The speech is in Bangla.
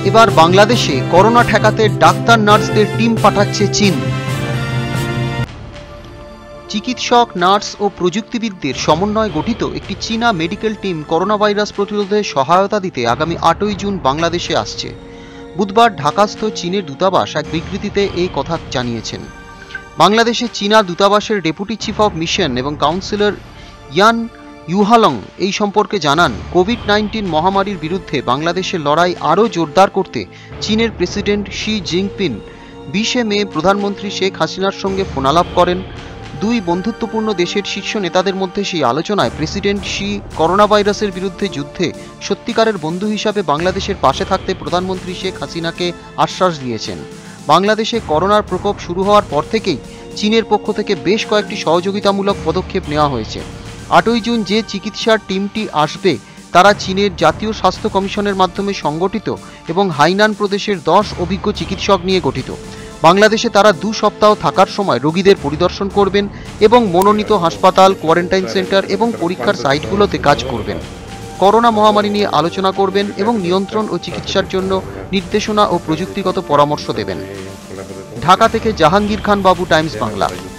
এবার বাংলাদেশে করোনা ঠেকাতে ডাক্তার নার্সদের টিম পাঠাচ্ছে চীন। চিকিৎসক, নার্স ও প্রযুক্তিবিদদের সমন্বয়ে গঠিত একটি চীনা মেডিকেল টিম করোনা ভাইরাস প্রতিরোধে সহায়তা দিতে আগামী 8ই জুন বাংলাদেশে আসছে। বুধবার ঢাকাস্থ চীনের দূতাবাস এক বিবৃতিতে এই কথা জানিয়েছেন। বাংলাদেশে চীনা দূতাবাসের ডেপুটি চিফ অফ মিশন এবং কাউন্সিলর ইয়ান ইউহালং এই সম্পর্কে জানান, কোভিড-19 মহামারীর বিরুদ্ধে বাংলাদেশের লড়াই আরও জোরদার করতে চীনের প্রেসিডেন্ট শি জিনপিং 20 মে প্রধানমন্ত্রী শেখ হাসিনার সঙ্গে ফোনালাপ করেন। দুই বন্ধুত্বপূর্ণ দেশের শীর্ষ নেতাদের মধ্যে সেই আলোচনায় প্রেসিডেন্ট শি করোনা ভাইরাসের বিরুদ্ধে যুদ্ধে সত্যিকারের বন্ধু হিসাবে বাংলাদেশের পাশে থাকতে প্রধানমন্ত্রী শেখ হাসিনাকে আশ্বাস দিয়েছেন। বাংলাদেশে করোনার প্রকোপ শুরু হওয়ার পর থেকেই চীনের পক্ষ থেকে বেশ কয়েকটি সহযোগিতামূলক পদক্ষেপ নেওয়া হয়েছে। 8ই জুন যে চিকিৎসার টিমটি আসবে তারা চীনের জাতীয় স্বাস্থ্য কমিশনের মাধ্যমে সংগঠিত এবং হাইনান প্রদেশের 10 অভিজ্ঞ চিকিৎসক নিয়ে গঠিত। বাংলাদেশে তারা 2 সপ্তাহ থাকার সময় রোগীদের পরিদর্শন করবেন এবং মনোনীত হাসপাতাল, কোয়ারেন্টাইন সেন্টার এবং পরীক্ষার সাইটগুলোতে কাজ করবেন। করোনা মহামারী নিয়ে আলোচনা করবেন এবং নিয়ন্ত্রণ ও চিকিৎসার জন্য নির্দেশনা ও প্রযুক্তিগত পরামর্শ দেবেন। ঢাকা থেকে জাহাঙ্গীর খান বাবু, টাইমস বাংলা।